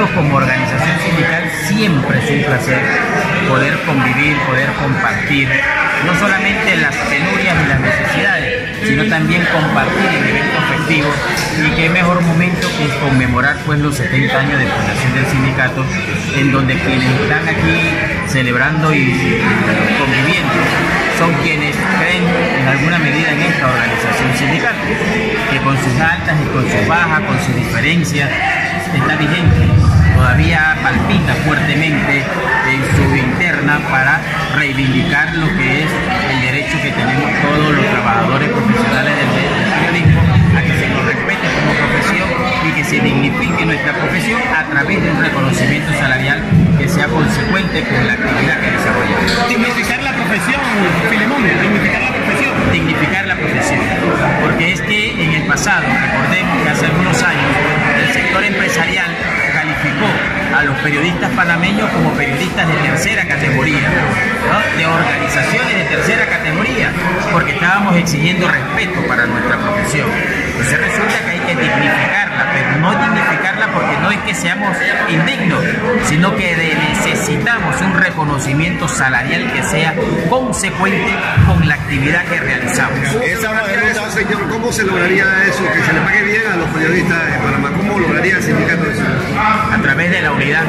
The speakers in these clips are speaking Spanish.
nosotros como organización sindical siempre es un placer poder convivir, poder compartir, no solamente las penurias y las necesidades, sino también compartir en eventos festivos, y qué mejor momento que conmemorar pues los 70 años de fundación del sindicato, en donde quienes están aquí celebrando y conviviendo son quienes creen en alguna medida en esta organización sindical, que con sus altas y con sus bajas, con sus diferencias, está vigente, todavía palpita fuertemente en su interna para reivindicar lo que es el derecho que tenemos todos los trabajadores profesionales del periodismo a que se nos respete como profesión y que se dignifique nuestra profesión a través de un reconocimiento salarial que sea consecuente con la actividad que desarrollamos. Dignificar la profesión, Filemón, dignificar la profesión. Dignificar la profesión, porque es que en el pasado, recordemos que hace algunos años, el sector empresarial calificó a los periodistas panameños como periodistas de tercera categoría, ¿no? De organizaciones de tercera categoría, porque estábamos exigiendo respeto para nuestra profesión. Entonces resulta que hay que dignificarla, pero no dignificarla porque no es que seamos indignos, sino que necesitamos un reconocimiento salarial que sea consecuente con la actividad que realizamos. Señor, ¿cómo se lograría eso? Que se le pague bien a los periodistas de Panamá. ¿Cómo lograría el sindicato eso? A través de la unidad,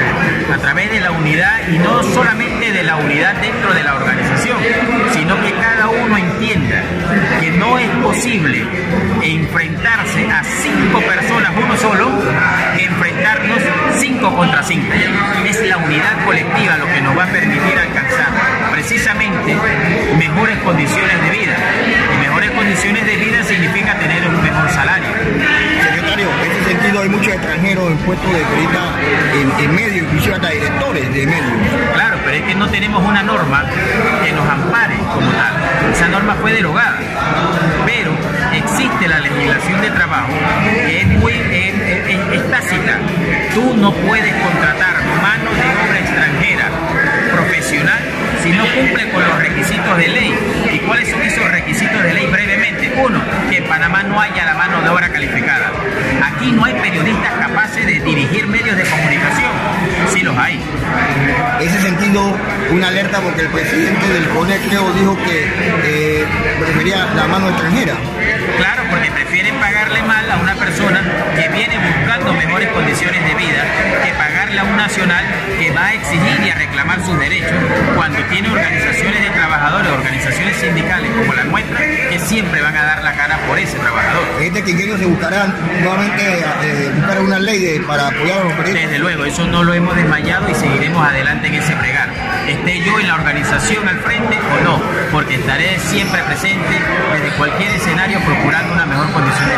y no solamente de la unidad dentro de la organización, sino que cada uno entienda que no es posible enfrentarse a 5 personas uno solo, que enfrentarnos 5 contra 5. Es la unidad colectiva lo que nos va a permitir alcanzar precisamente mejores condiciones de vida, y mejores condiciones de vida significa tener un mejor salario. Secretario, en ese sentido hay muchos extranjeros en puestos de periodistas en medios, inclusive hasta directores de medios. Claro, pero es que no tenemos una norma que nos ampare como tal. Esa norma fue derogada, pero existe la legislación de trabajo que es tácita. Tú no puedes contratar mano de obra extranjera profesional si no cumple con los requisitos de ley. ¿Y cuáles son esos requisitos de ley? Brevemente. Uno, que en Panamá no haya la mano de obra calificada. Aquí no hay periodistas capaces de dirigir medios de comunicación. Sí los hay. En ese sentido, una alerta porque el presidente del CONE creo dijo que prefería la mano extranjera. Claro, porque prefieren pagarle mal a una persona que viene buscando mejores condiciones de vida que pagarle a un nacional que va a exigir y a reclamar sus derechos cuando tiene organizaciones de trabajadores, organizaciones sindicales como la nuestra, que siempre van a dar la cara por ese trabajador. Este quinquenio se buscará nuevamente buscar una ley para apoyar a los periodistas. Desde luego, eso no lo hemos desmayado y seguiremos adelante en ese bregar. Esté yo en la organización al frente o no, porque estaré siempre presente desde cualquier escenario procurando una mejor condición de vida.